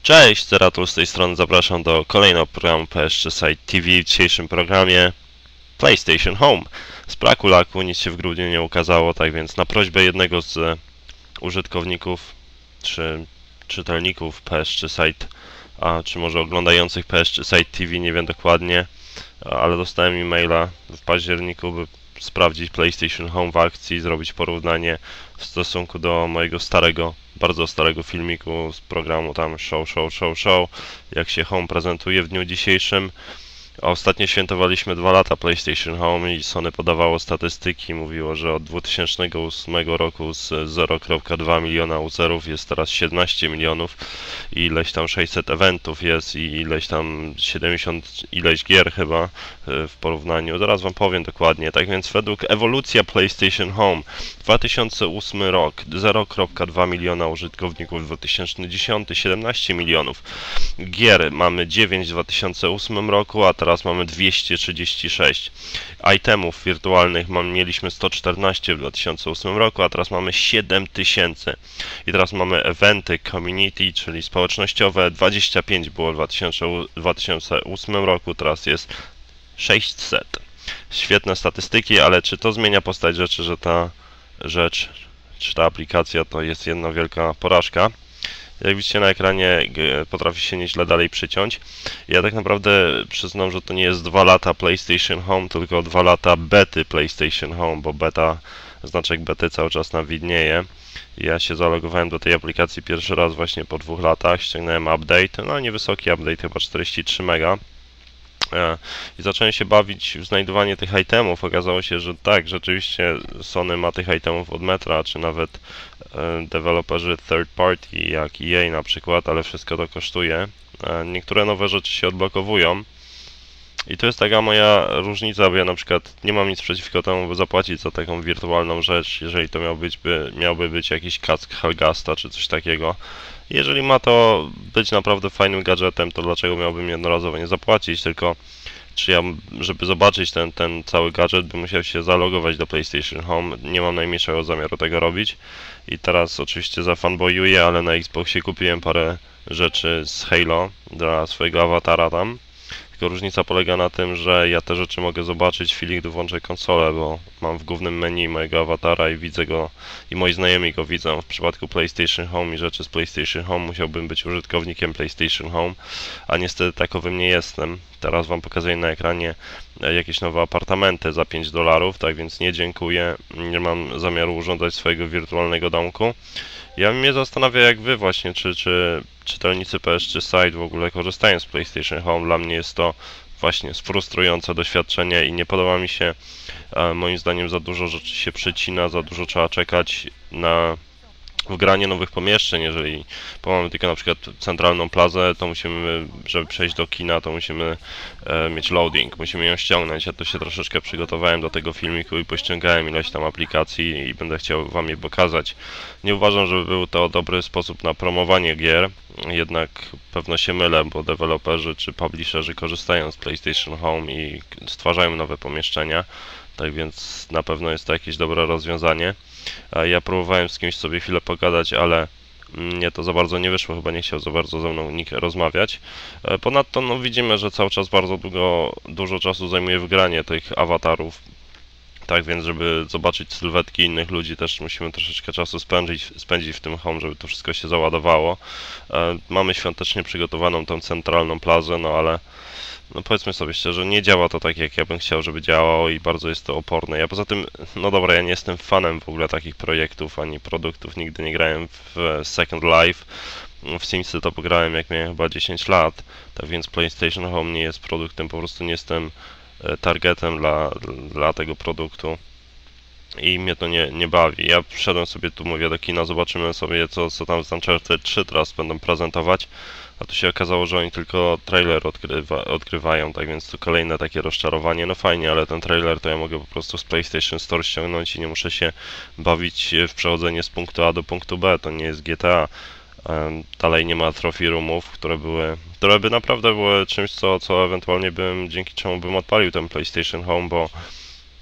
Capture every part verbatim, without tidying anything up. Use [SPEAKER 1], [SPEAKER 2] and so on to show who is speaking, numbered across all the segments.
[SPEAKER 1] Cześć, Zeratul z tej strony, zapraszam do kolejnego programu P S trzy Site T V. W dzisiejszym programie PlayStation Home. Z braku laku nic się w grudniu nie ukazało, tak więc na prośbę jednego z użytkowników czy czytelników P S trzy Site, a czy może oglądających P S trzy Site T V, nie wiem dokładnie, ale dostałem e-maila w październiku, by sprawdzić PlayStation Home w akcji, zrobić porównanie w stosunku do mojego starego, bardzo starego filmiku z programu tam Show, Show, Show, Show, jak się Home prezentuje w dniu dzisiejszym. A ostatnio świętowaliśmy dwa lata PlayStation Home i Sony podawało statystyki, mówiło, że od dwa tysiące ósmego roku z zero przecinek dwa miliona userów jest teraz siedemnaście milionów i ileś tam sześćset eventów jest i ileś tam siedemdziesiąt ileś gier chyba w porównaniu. Zaraz wam powiem dokładnie. Tak więc według ewolucja PlayStation Home dwa tysiące ósmy rok zero przecinek dwa miliona użytkowników, dwa tysiące dziesiąty siedemnaście milionów gier, mamy dziewięć w dwa tysiące ósmym roku, a teraz mamy dwieście trzydzieści sześć. Itemów wirtualnych mam, mieliśmy sto czternaście w dwa tysiące ósmym roku, a teraz mamy siedem tysięcy. I teraz mamy eventy community, czyli społecznościowe, dwadzieścia pięć było w dwa tysiące ósmym roku, teraz jest sześćset. Świetne statystyki, ale czy to zmienia postać rzeczy, że ta rzecz, czy ta aplikacja to jest jedna wielka porażka? Jak widzicie na ekranie, potrafi się nieźle dalej przyciąć. Ja tak naprawdę przyznam, że to nie jest dwa lata PlayStation Home, tylko dwa lata bety PlayStation Home, bo beta, znaczek bety cały czas nam widnieje. Ja się zalogowałem do tej aplikacji pierwszy raz właśnie po dwóch latach, ściągnąłem update, no niewysoki update, chyba czterdzieści trzy mega. I zacząłem się bawić w znajdowanie tych itemów. Okazało się, że tak, rzeczywiście Sony ma tych itemów od metra, czy nawet deweloperzy third party, jak E A na przykład, ale wszystko to kosztuje. Niektóre nowe rzeczy się odblokowują. I to jest taka moja różnica, bo ja na przykład nie mam nic przeciwko temu, by zapłacić za taką wirtualną rzecz, jeżeli to miał być, by, miałby być jakiś kask Helgasta czy coś takiego. Jeżeli ma to być naprawdę fajnym gadżetem, to dlaczego miałbym jednorazowo nie zapłacić, tylko czy ja, żeby zobaczyć ten, ten cały gadżet, bym musiał się zalogować do PlayStation Home. Nie mam najmniejszego zamiaru tego robić. I teraz oczywiście zafanboyuję, ale na Xboxie kupiłem parę rzeczy z Halo dla swojego awatara tam. Tylko różnica polega na tym, że ja te rzeczy mogę zobaczyć w chwili, gdy włączę konsolę, bo mam w głównym menu mojego awatara i widzę go, i moi znajomi go widzą. W przypadku PlayStation Home i rzeczy z PlayStation Home musiałbym być użytkownikiem PlayStation Home, a niestety takowym nie jestem. Teraz wam pokazuję na ekranie jakieś nowe apartamenty za pięć dolarów, tak więc nie dziękuję, nie mam zamiaru urządzać swojego wirtualnego domku. Ja mnie zastanawia, jak wy właśnie, czy, czy czytelnicy P S trzy Site w ogóle korzystają z PlayStation Home. Dla mnie jest to właśnie frustrujące doświadczenie i nie podoba mi się, moim zdaniem za dużo rzeczy się przycina, za dużo trzeba czekać na wgranie nowych pomieszczeń. Jeżeli mamy tylko na przykład centralną plazę, to musimy, żeby przejść do kina, to musimy e, mieć loading, musimy ją ściągnąć. Ja tu się troszeczkę przygotowałem do tego filmiku i pościągałem ileś tam aplikacji i będę chciał wam je pokazać. Nie uważam, żeby był to dobry sposób na promowanie gier, jednak pewno się mylę, bo deweloperzy czy publisherzy korzystają z PlayStation Home i stwarzają nowe pomieszczenia. Tak więc na pewno jest to jakieś dobre rozwiązanie. Ja próbowałem z kimś sobie chwilę pogadać, ale mnie to za bardzo nie wyszło, chyba nie chciał za bardzo ze mną nikt rozmawiać. Ponadto no, widzimy, że cały czas bardzo długo, dużo czasu zajmuje wgranie tych awatarów. Tak więc, żeby zobaczyć sylwetki innych ludzi, też musimy troszeczkę czasu spędzić, spędzić w tym home, żeby to wszystko się załadowało. Mamy świątecznie przygotowaną tą centralną plazę, no ale no powiedzmy sobie szczerze, nie działa to tak, jak ja bym chciał, żeby działało i bardzo jest to oporne. Ja poza tym, no dobra, ja nie jestem fanem w ogóle takich projektów ani produktów, nigdy nie grałem w Second Life. W Simsy to pograłem jak miałem chyba dziesięć lat, tak więc PlayStation Home nie jest produktem, po prostu nie jestem targetem dla, dla tego produktu. I mnie to nie, nie bawi. Ja wszedłem sobie tu, mówię, do kina, zobaczymy sobie, co, co tam z Uncharted trzy teraz będą prezentować. A tu się okazało, że oni tylko trailer odkrywa, odkrywają, tak więc to kolejne takie rozczarowanie. No fajnie, ale ten trailer to ja mogę po prostu z PlayStation Store ściągnąć i nie muszę się bawić w przechodzenie z punktu A do punktu B. To nie jest G T A. Dalej nie ma trophy roomów, które były, które by naprawdę były czymś, co, co ewentualnie bym, dzięki czemu bym odpalił ten PlayStation Home, bo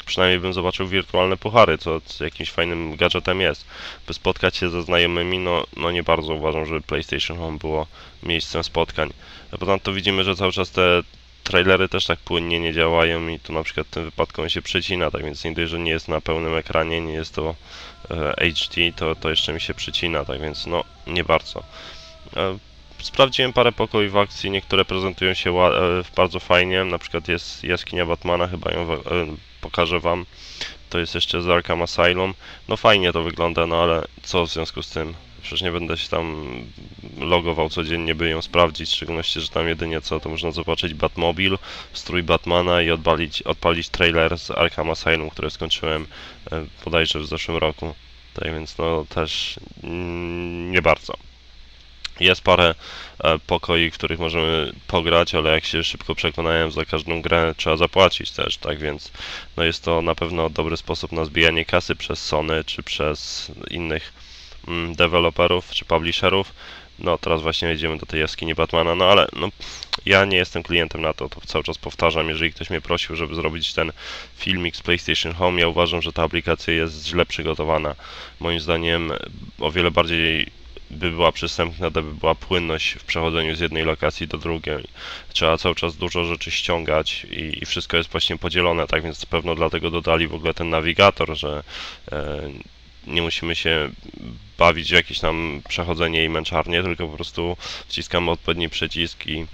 [SPEAKER 1] przynajmniej bym zobaczył wirtualne puchary, co, co jakimś fajnym gadżetem jest. By spotkać się ze znajomymi, no, no nie bardzo uważam, żeby PlayStation Home było miejscem spotkań. A ponadto widzimy, że cały czas te trailery też tak płynnie nie działają i tu na przykład w tym wypadku on się przecina, tak więc nie dość, że nie jest na pełnym ekranie, nie jest to e, H D, to, to jeszcze mi się przecina, tak więc no nie bardzo. E, Sprawdziłem parę pokoi w akcji, niektóre prezentują się ła- e, bardzo fajnie, na przykład jest jaskinia Batmana, chyba ją e, pokażę wam. To jest jeszcze z Arkham Asylum. No fajnie to wygląda, no ale co w związku z tym? Przecież nie będę się tam logował codziennie, by ją sprawdzić, w szczególności, że tam jedynie co, to można zobaczyć Batmobil, strój Batmana i odpalić, odpalić trailer z Arkham Asylum, który skończyłem e, bodajże w zeszłym roku. Tak więc no też mm, nie bardzo. Jest parę e, pokoi, w których możemy pograć, ale jak się szybko przekonałem, za każdą grę trzeba zapłacić też, tak więc no jest to na pewno dobry sposób na zbijanie kasy przez Sony czy przez innych mm, deweloperów czy publisherów. No teraz właśnie jedziemy do tej jaskini Batmana, no ale no, ja nie jestem klientem na to, to cały czas powtarzam, jeżeli ktoś mnie prosił, żeby zrobić ten filmik z PlayStation Home, ja uważam, że ta aplikacja jest źle przygotowana. Moim zdaniem o wiele bardziej by była przystępna, gdyby była płynność w przechodzeniu z jednej lokacji do drugiej. Trzeba cały czas dużo rzeczy ściągać i, i wszystko jest właśnie podzielone, tak więc na pewno dlatego dodali w ogóle ten nawigator, że e, nie musimy się bawić w jakieś tam przechodzenie i męczarnie, tylko po prostu wciskamy odpowiedni przycisk i,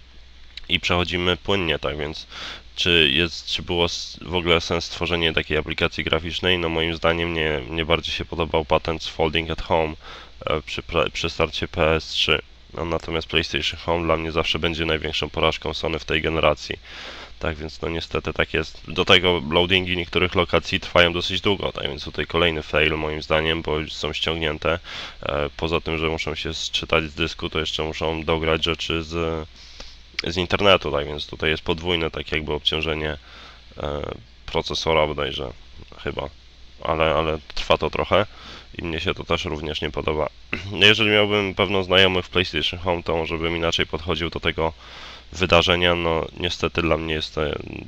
[SPEAKER 1] i przechodzimy płynnie, tak więc czy jest, czy było w ogóle sens stworzenie takiej aplikacji graficznej? No moim zdaniem nie, mnie bardziej się podobał patent z Folding at Home przy, przy starcie P S trzy. No, natomiast PlayStation Home dla mnie zawsze będzie największą porażką Sony w tej generacji. Tak więc no niestety tak jest. Do tego loadingi niektórych lokacji trwają dosyć długo, tak więc tutaj kolejny fail moim zdaniem, bo już są ściągnięte. Poza tym, że muszą się sczytać z dysku, to jeszcze muszą dograć rzeczy z, z internetu, tak więc tutaj jest podwójne tak jakby obciążenie procesora bodajże chyba. Ale, ale trwa to trochę i mnie się to też również nie podoba. Jeżeli miałbym pewną znajomych w PlayStation Home, to może bym inaczej podchodził do tego wydarzenia. No niestety dla mnie jest to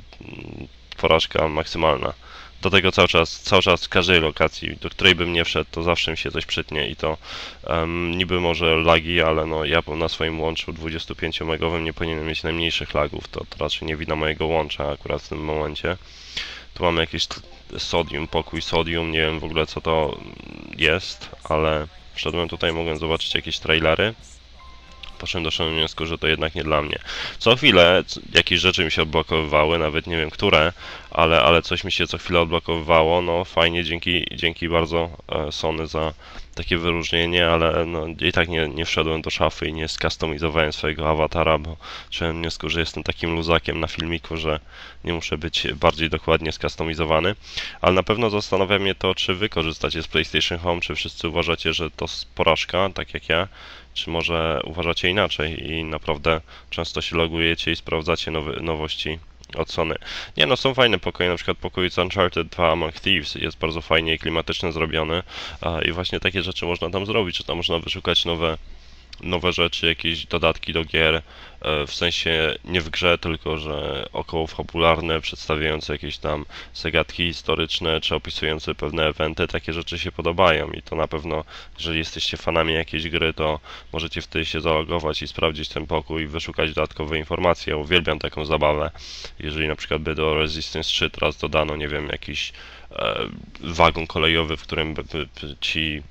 [SPEAKER 1] porażka maksymalna. Do tego cały czas, cały czas w każdej lokacji, do której bym nie wszedł, to zawsze mi się coś przytnie i to um, niby może lagi, ale no ja na swoim łączu dwudziestopięciomegowym nie powinienem mieć najmniejszych lagów, to, to raczej nie widać mojego łącza akurat w tym momencie. Tu mamy jakieś sodium, pokój sodium, nie wiem w ogóle co to jest, ale wszedłem tutaj, mogłem zobaczyć jakieś trailery. Poszedłem do wniosku, że to jednak nie dla mnie. Co chwilę jakieś rzeczy mi się odblokowywały, nawet nie wiem które, ale, ale coś mi się co chwilę odblokowywało. No fajnie, dzięki, dzięki bardzo Sony za takie wyróżnienie, ale no, i tak nie, nie wszedłem do szafy i nie skustomizowałem swojego awatara, bo przyszedłem do wniosku, że jestem takim luzakiem na filmiku, że nie muszę być bardziej dokładnie skustomizowany. Ale na pewno zastanawia mnie to, czy wy korzystacie z PlayStation Home, czy wszyscy uważacie, że to porażka, tak jak ja, czy może uważacie inaczej i naprawdę często się logujecie i sprawdzacie nowy, nowości od Sony. Nie no, są fajne pokoje, na przykład pokój z Uncharted dwa Among Thieves jest bardzo fajnie i klimatycznie zrobiony i właśnie takie rzeczy można tam zrobić, czy tam można wyszukać nowe nowe rzeczy, jakieś dodatki do gier, w sensie nie w grze, tylko że około fabularne, przedstawiające jakieś tam zagadki historyczne, czy opisujące pewne eventy, takie rzeczy się podobają i to na pewno, jeżeli jesteście fanami jakiejś gry, to możecie wtedy się zalogować i sprawdzić ten pokój i wyszukać dodatkowe informacje. Ja uwielbiam taką zabawę. Jeżeli na przykład by do Resistance trzy teraz dodano, nie wiem, jakiś e, wagon kolejowy, w którym by, by, by ci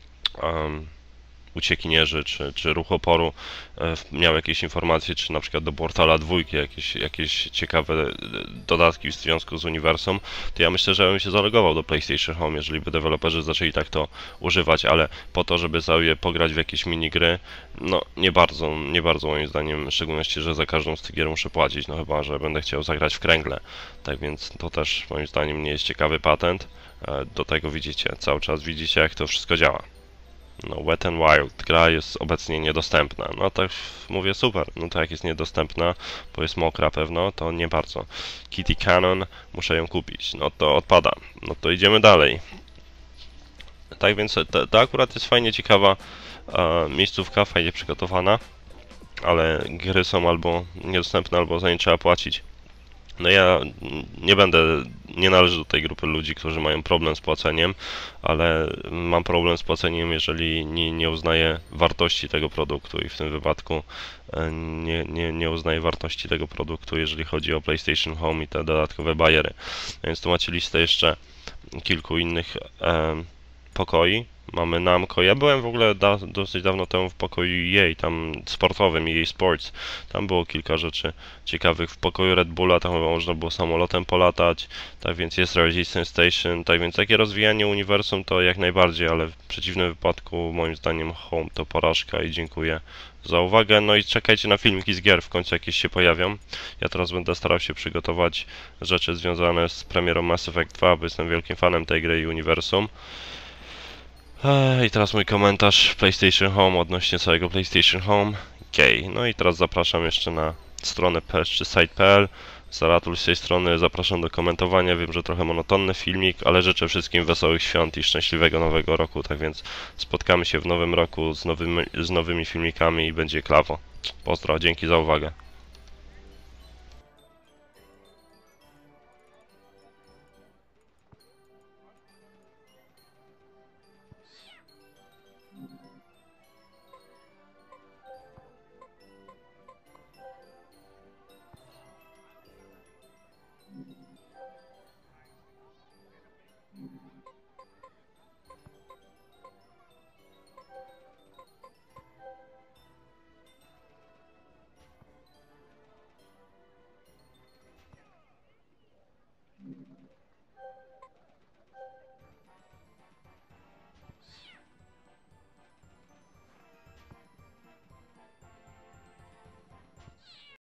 [SPEAKER 1] um, uciekinierzy czy, czy ruch oporu e, miał jakieś informacje, czy na przykład do Portala dwójki jakieś, jakieś ciekawe dodatki w związku z uniwersum, to ja myślę, że bym się zalogował do PlayStation Home, jeżeli by deweloperzy zaczęli tak to używać, ale po to, żeby sobie pograć w jakieś minigry, no nie bardzo, nie bardzo moim zdaniem, w szczególności, że za każdą z tych gier muszę płacić, no chyba, że będę chciał zagrać w kręgle, tak więc to też moim zdaniem nie jest ciekawy patent, e, do tego widzicie, cały czas widzicie, jak to wszystko działa. No, Wet n Wild, gra jest obecnie niedostępna. No tak mówię, super. No to jak jest niedostępna, bo jest mokra pewno, to nie bardzo. Kitty Cannon, muszę ją kupić. No to odpada. No to idziemy dalej. Tak więc to, to akurat jest fajnie ciekawa e, miejscówka, fajnie przygotowana, ale gry są albo niedostępne, albo za nie trzeba płacić. No ja nie będę, nie należę do tej grupy ludzi, którzy mają problem z płaceniem, ale mam problem z płaceniem, jeżeli nie, nie uznaję wartości tego produktu i w tym wypadku e, nie, nie, nie uznaję wartości tego produktu, jeżeli chodzi o PlayStation Home i te dodatkowe bajery. Więc tu macie listę jeszcze kilku innych e, pokoi. Mamy Namco. Ja byłem w ogóle da, dosyć dawno temu w pokoju E A, tam sportowym, E A Sports. Tam było kilka rzeczy ciekawych. W pokoju Red Bulla tam chyba można było samolotem polatać, tak więc jest Resistance Station, tak więc takie rozwijanie uniwersum to jak najbardziej, ale w przeciwnym wypadku moim zdaniem Home to porażka i dziękuję za uwagę. No i czekajcie na filmiki z gier, w końcu jakieś się pojawią. Ja teraz będę starał się przygotować rzeczy związane z premierą Mass Effect dwa, bo jestem wielkim fanem tej gry i uniwersum. I teraz mój komentarz PlayStation Home odnośnie całego PlayStation Home. Okej, no i teraz zapraszam jeszcze na stronę p s trzy site kropka p l. Zaratul z tej strony, zapraszam do komentowania. Wiem, że trochę monotonny filmik, ale życzę wszystkim wesołych świąt i szczęśliwego nowego roku. Tak więc spotkamy się w nowym roku z nowymi, z nowymi filmikami i będzie klawo. Pozdro, dzięki za uwagę.